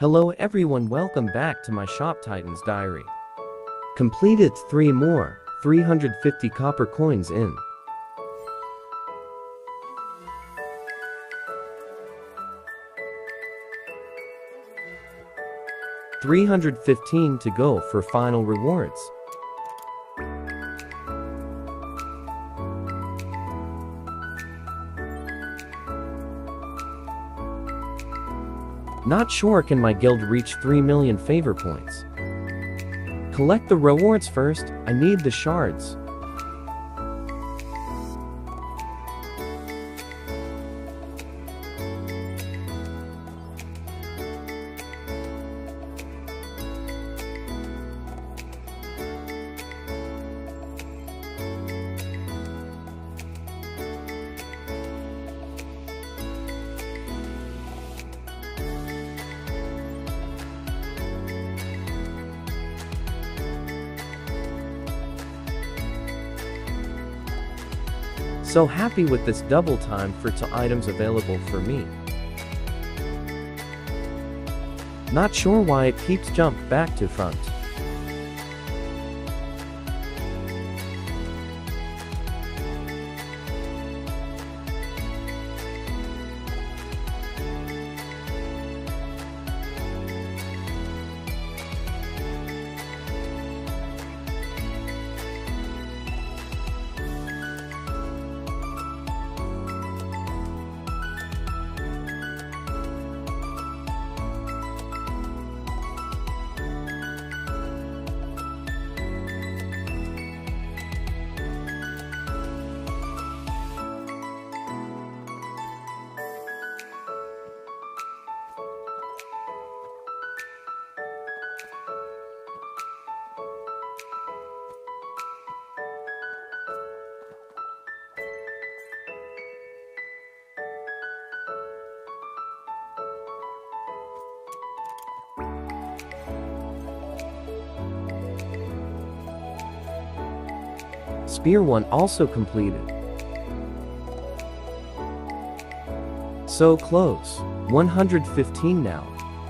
Hello everyone, welcome back to my Shop Titans diary. Completed 3 more, 350 copper coins in. $315 to go for final rewards. Not sure can my guild reach 3 million favor points. Collect the rewards first, I need the shards. So happy with this double time for 2 items available for me. Not sure why it keeps jump back to front. Spear 1 also completed. So close. 115 now.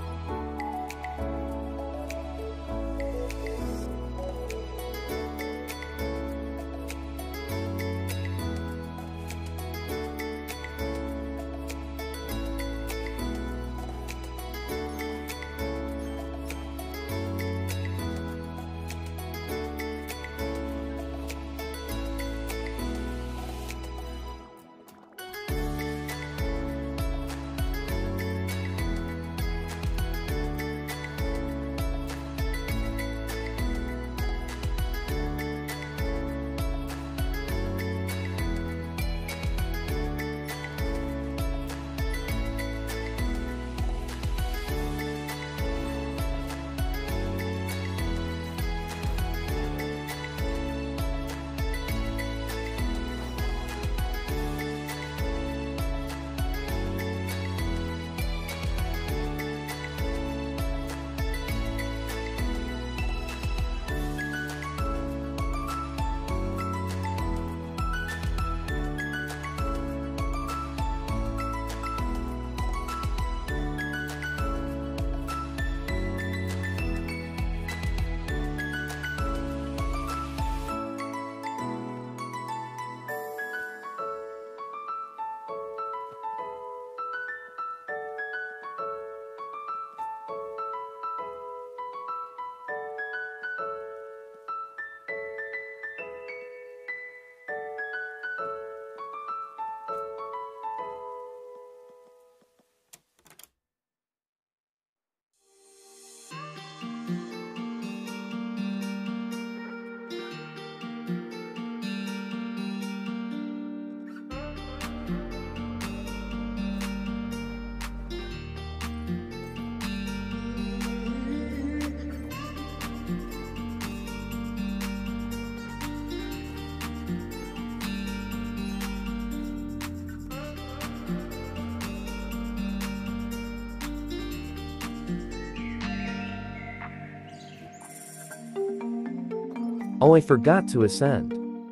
Oh, I forgot to ascend.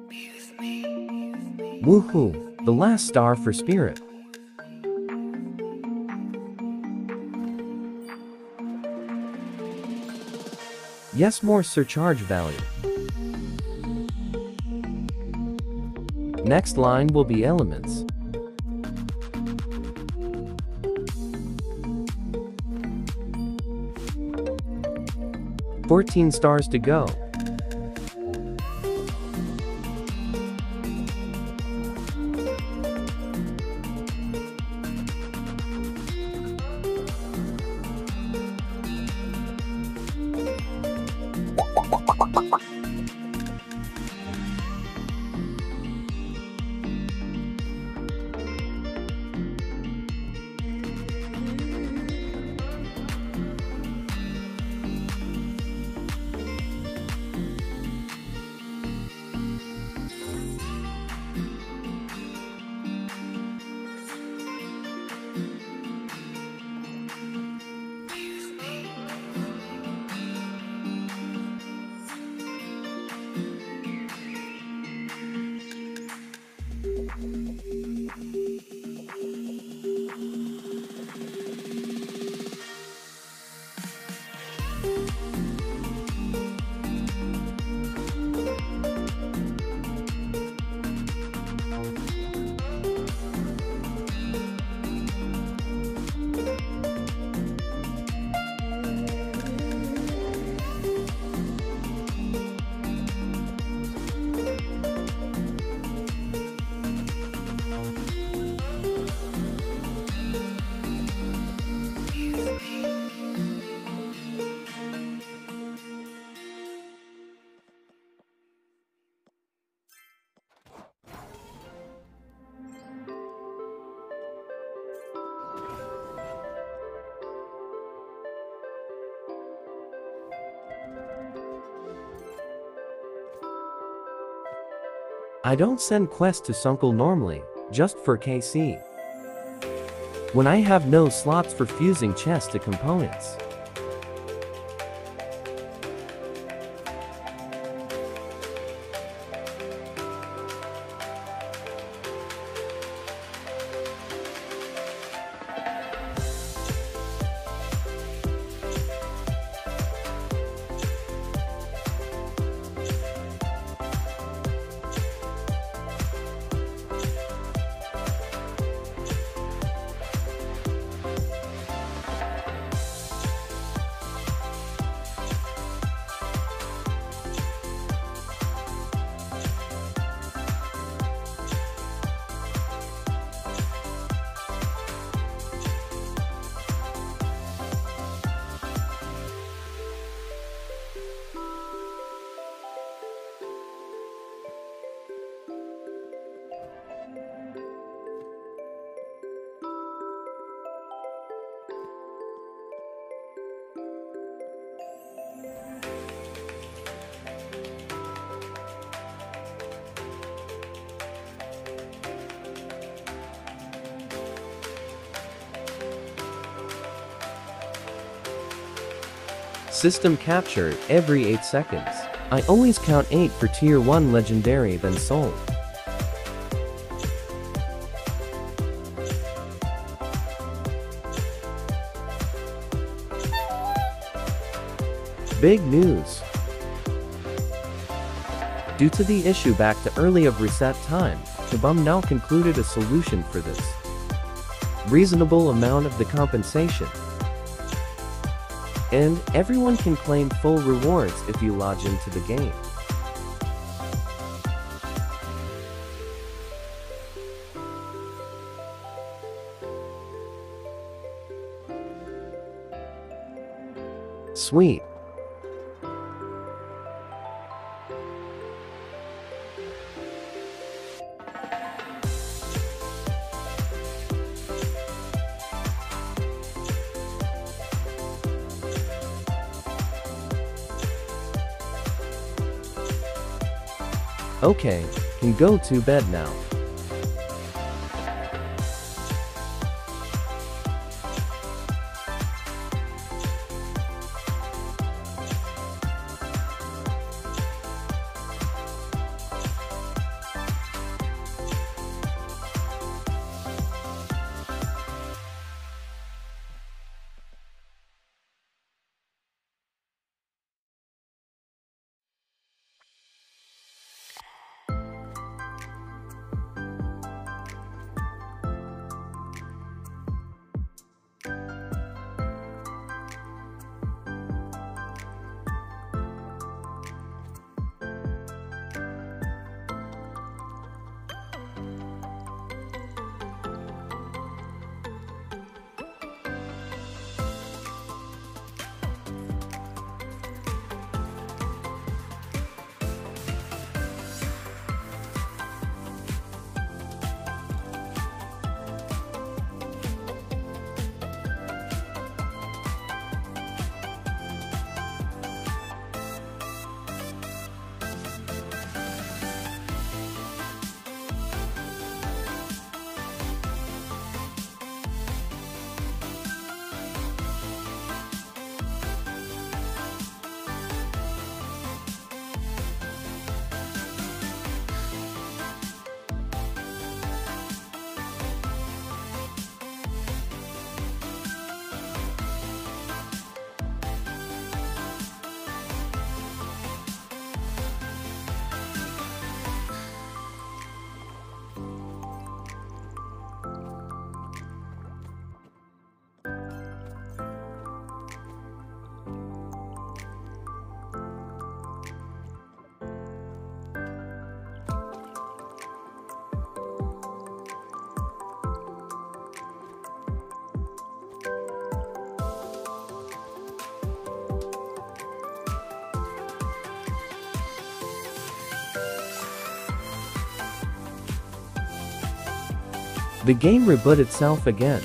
Woohoo! The last star for Spirit. Yes, more surcharge value. Next line will be elements. $14 stars to go. I don't send quests to Sunkel normally, just for KC. When I have no slots for fusing chests to components. System captured every 8 seconds. I always count 8 for tier 1 legendary then sold. Big news! Due to the issue back to early of reset time, Kabum now concluded a solution for this. Reasonable amount of the compensation. And everyone can claim full rewards if you lodge into the game. Sweet. Okay, can go to bed now. The game reboot itself again.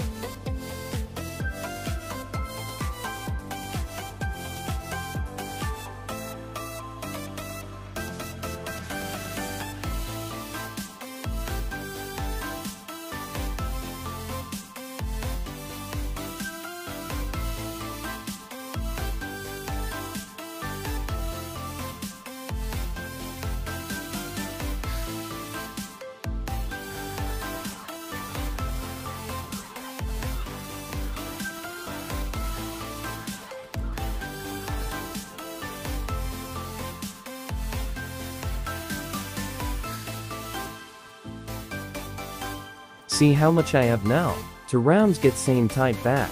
See how much I have now. 2 rounds get same type back.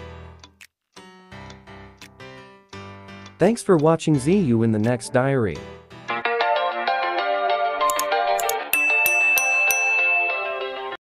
Thanks for watching. See you in the next diary.